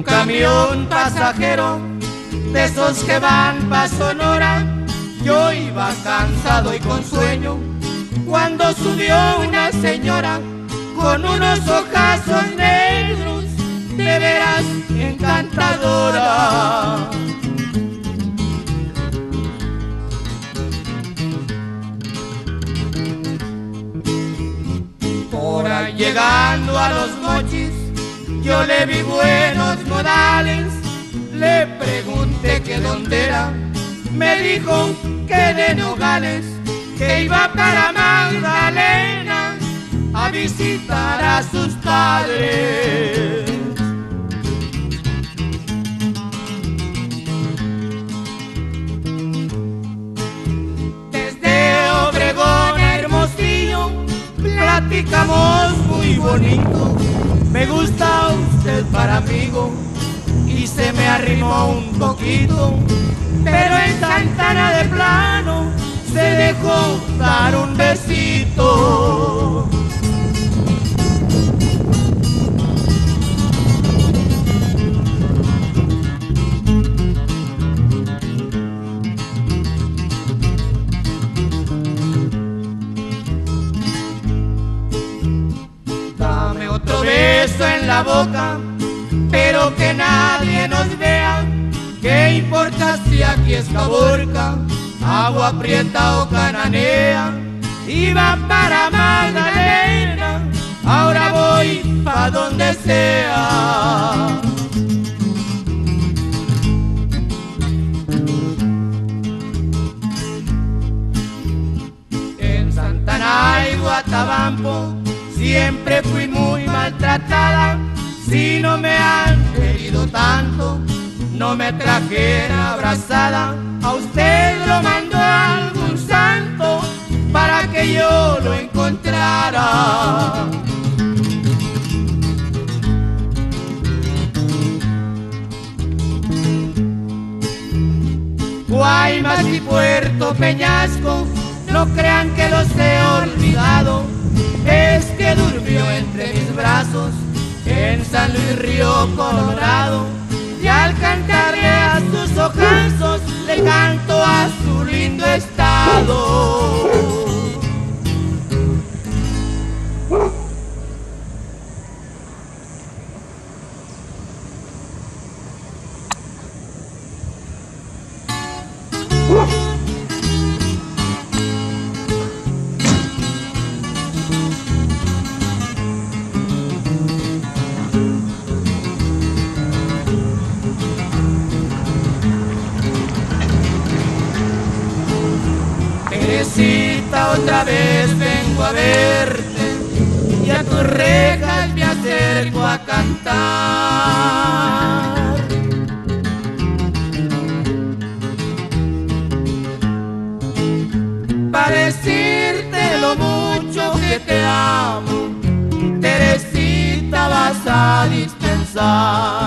camión pasajero, de esos que van pa' Sonora. Yo iba cansado y con sueño, cuando subió una señora con unos ojazos negros, de veras encantadora. Por ahí llegando a Los Mochis, yo le vi buenos modales. Le pregunté que dónde era, me dijo que de Nogales, que iba para Magdalena a visitar a sus padres. Desde Obregón a Hermosillo platicamos muy bonito. Me gusta usted para amigo, y se me arrimó un poquito, pero en Santana de plano se dejó dar un besito. Dame otro beso en la boca, pero que nadie nos vea. ¿Qué importa si aquí es Caborca, Agua Prieta o Cananea? Iba para Magdalena, ahora voy pa' donde sea. En Santana y Guatabampo siempre fui muy maltratada. Si no me han querido tanto, no me trajera abrazada. A usted lo mandó algún santo para que yo lo encontrara. Guaymas y Puerto Peñasco, no crean que los he olvidado. Es que durmió entre mis brazos en San Luis Río Colorado, y al cantarle a sus ojazos le canto a su lindo estado. Teresita, otra vez vengo a verte, y a tus rejas me acerco a cantar. Para decirte lo mucho que te amo, Teresita, vas a dispensar.